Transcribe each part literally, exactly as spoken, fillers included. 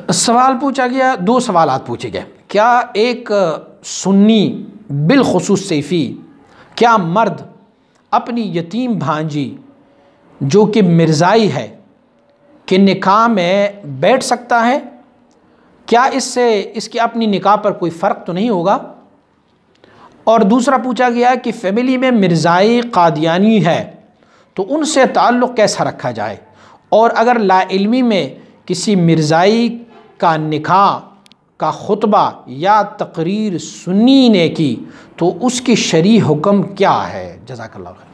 سوال پوچھا گیا، دو سوالات پوچھے گئے. کیا ایک سنی بالخصوص سیفی، کیا مرد اپنی یتیم بھانجی جو کہ مرزائی ہے کہ نکاح میں بیٹھ سکتا ہے؟ کیا اس سے اس کی اپنی نکاح پر کوئی فرق تو نہیں ہوگا؟ اور دوسرا پوچھا گیا کہ فیملی میں مرزائی قادیانی ہے تو ان سے تعلق کیسا رکھا جائے، اور اگر لا علمی میں کسی مرزائی کا نکاح کا خطبہ یا تقریر سنی نے کی تو اس کی شرعی حکم کیا ہے؟ جزاک اللہ خیر.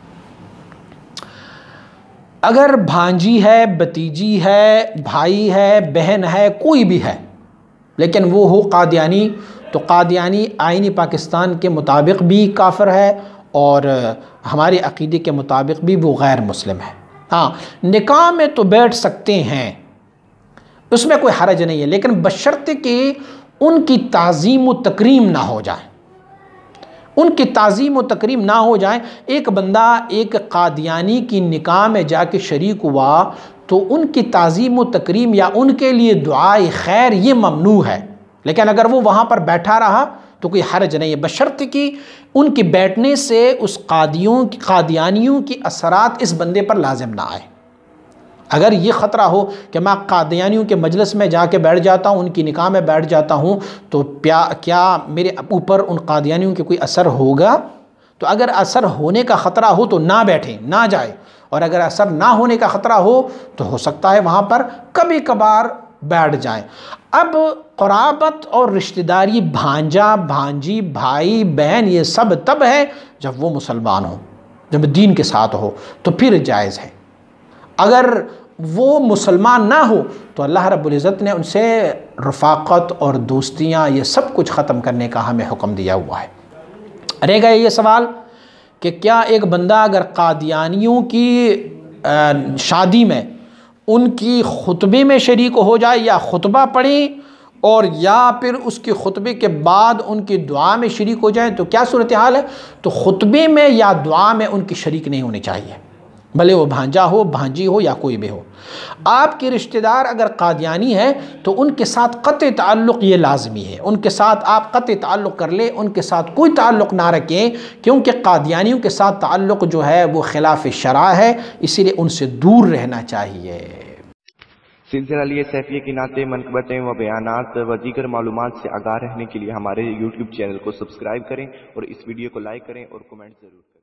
اگر بھانجی ہے، بتیجی ہے، بھائی ہے، بہن ہے، کوئی بھی ہے لیکن وہ ہو قادیانی، تو قادیانی آئین پاکستان کے مطابق بھی کافر ہے اور ہمارے عقیدے کے مطابق بھی وہ غیر مسلم ہے. ہاں، نکاح میں تو بیٹھ سکتے ہیں، اس میں کوئی حرج نہیں ہے، لیکن بشرط کہ ان کی تعظیم و تکریم نہ ہو جائے. ان کی تعظیم و تکریم نہ ہو جائے. ایک بندہ ایک قادیانی کی نکاح میں جا کے شریک ہوا تو ان کی تعظیم و تکریم یا ان کے لیے دعائے خیر یہ ممنوع ہے، لیکن اگر وہ وہاں پر بیٹھا رہا تو کوئی حرج نہیں ہے، بشرط کہ ان کے بیٹھنے سے اس قادیوں قادیانیوں کی اثرات اس بندے پر لازم نہ آئے. اگر یہ خطرہ ہو کہ میں قادیانیوں کے مجلس میں جا کے بیٹھ جاتا ہوں، ان کی نکاح میں بیٹھ جاتا ہوں تو کیا میرے اوپر ان قادیانیوں کے کوئی اثر ہوگا؟ تو اگر اثر ہونے کا خطرہ ہو تو نہ بیٹھیں، نہ جائے، اور اگر اثر نہ ہونے کا خطرہ ہو تو ہو سکتا ہے وہاں پر کبھی کبھار بیٹھ جائیں. اب قرابت اور رشتہ داری، بھانجا، بھانجی، بھائی، بہن، یہ سب تب ہے جب وہ مسلمان ہو، جب دین کے ساتھ ہو تو پھر جائز ہے. اگر وہ مسلمان نہ ہو تو اللہ رب العزت نے ان سے رفاقت اور دوستیاں یہ سب کچھ ختم کرنے کا ہمیں حکم دیا ہوا ہے. رہ گیا یہ سوال کہ کیا ایک بندہ اگر قادیانیوں کی شادی میں ان کی خطبے میں شریک ہو جائے یا خطبہ پڑھے اور یا پھر اس کے خطبے کے بعد ان کی دعا میں شریک ہو جائیں تو کیا صورتحال ہے؟ تو خطبے میں یا دعا میں ان کی شریک نہیں ہونی چاہیے، بھلے وہ بھانجا ہو، بھانجی ہو یا کوئی بھی ہو. آپ کے رشتہ دار اگر قادیانی ہے تو ان کے ساتھ قطع تعلق یہ لازمی ہے، ان کے ساتھ آپ قطع تعلق کر لیں، ان کے ساتھ کوئی تعلق نہ رکھیں، کیونکہ قادیانیوں کے ساتھ تعلق جو ہے وہ خلاف شرع ہے، اسی لیے ان سے دور رہنا چاہیے. سلسلہ لیے سیفیہ کی نعتیں، منقبتیں و بیانات و دیگر معلومات سے آگاہ رہنے کے لیے ہمارے یوٹیوب چینل کو سبسکرائب کریں اور اس ویڈیو کو لائک کریں اور کمنٹ ضرور کریں.